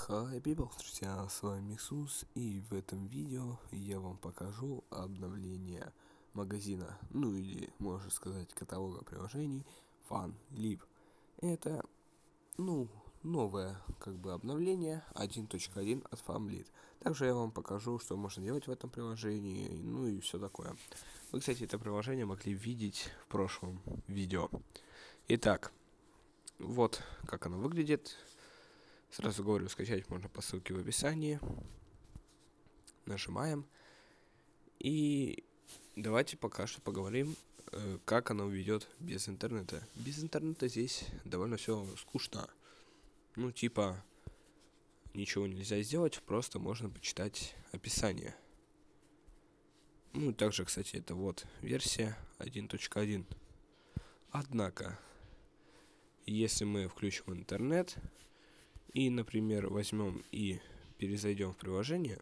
Hi people, друзья, с вами Миксус, и в этом видео я вам покажу обновление магазина, ну или можно сказать каталога приложений FunLib. Это, новое обновление 1.1 от FunLib. Также я вам покажу, что можно делать в этом приложении, ну и все такое. Вы, кстати, это приложение могли видеть в прошлом видео. Итак, вот как оно выглядит. Сразу говорю, скачать можно по ссылке в описании. Нажимаем. И давайте пока что поговорим, как оно ведет без интернета. Без интернета здесь довольно все скучно. Ну, типа, ничего нельзя сделать, просто можно почитать описание. Ну, также, кстати, это вот версия 1.1. Однако, если мы включим интернет и, например, возьмем и перезайдем в приложение,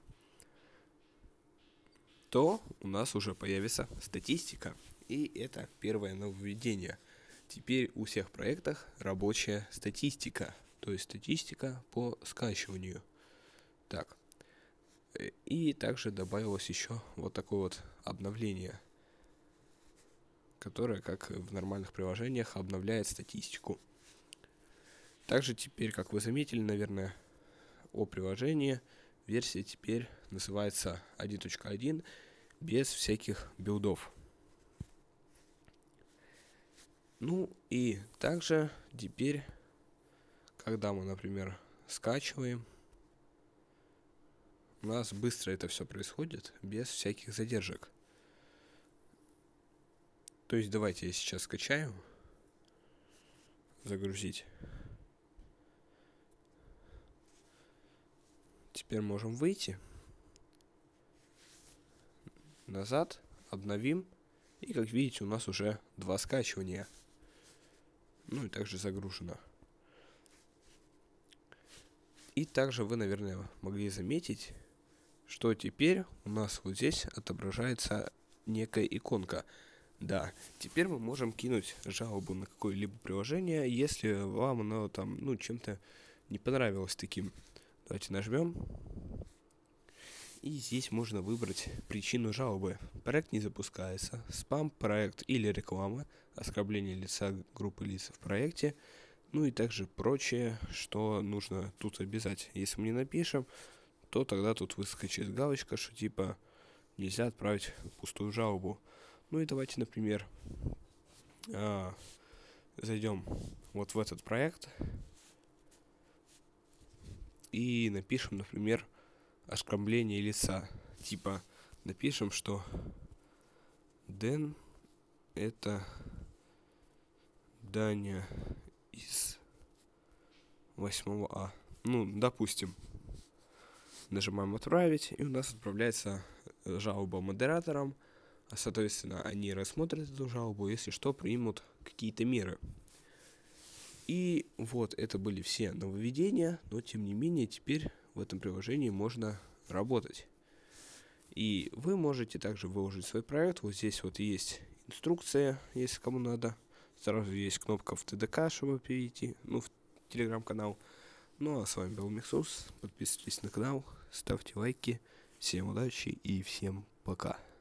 то у нас уже появится статистика. И это первое нововведение. Теперь у всех проектах рабочая статистика, то есть статистика по скачиванию. Так. И также добавилось еще вот такое вот обновление, которое, как в нормальных приложениях, обновляет статистику. Также теперь, как вы заметили, наверное, о приложении, версия теперь называется 1.1 без всяких билдов. Ну и также теперь, когда мы, например, скачиваем, у нас быстро это все происходит, без всяких задержек. То есть давайте я сейчас скачаю, загрузить. Теперь можем выйти, назад, обновим, и как видите, у нас уже 2 скачивания. Ну и также загружено. И также вы, наверное, могли заметить, что теперь у нас вот здесь отображается некая иконка. Да, теперь мы можем кинуть жалобу на какое-либо приложение, если вам оно там, чем-то не понравилось таким. Давайте нажмем. И здесь можно выбрать причину жалобы. Проект не запускается, спам-проект или реклама, оскорбление лица группы лиц в проекте, ну и также прочее, что нужно тут обязать. Если мы не напишем, то тогда тут выскочит галочка, что типа нельзя отправить пустую жалобу. Ну и давайте, например, зайдем вот в этот проект и напишем, например, оскорбление лица. Типа напишем, что Дэн — это Даня из 8 А. Ну, допустим. Нажимаем «Отправить», и у нас отправляется жалоба модераторам. Соответственно, они рассмотрят эту жалобу, если что, примут какие-то меры. И вот это были все нововведения, но тем не менее теперь в этом приложении можно работать. И вы можете также выложить свой проект. Вот здесь вот есть инструкция, если кому надо. Сразу есть кнопка в ТДК, чтобы перейти, в телеграм-канал. Ну а с вами был Миксус. Подписывайтесь на канал, ставьте лайки. Всем удачи и всем пока.